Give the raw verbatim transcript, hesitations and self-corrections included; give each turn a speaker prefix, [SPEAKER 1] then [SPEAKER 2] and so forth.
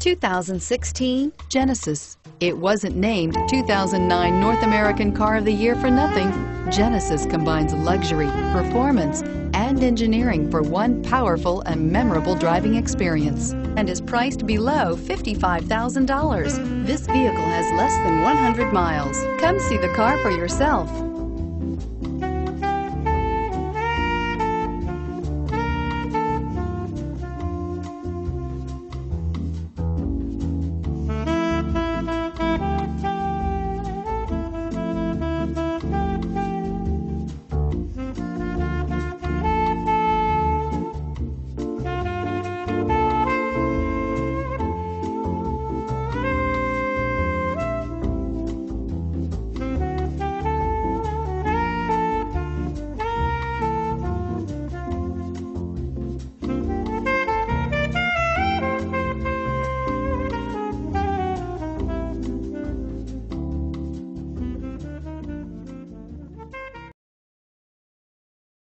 [SPEAKER 1] two thousand sixteen Genesis. It wasn't named two thousand nine North American Car of the Year for nothing. Genesis combines luxury, performance, and engineering for one powerful and memorable driving experience, and is priced below fifty-five thousand dollars. This vehicle has less than one hundred miles. Come see the car for yourself.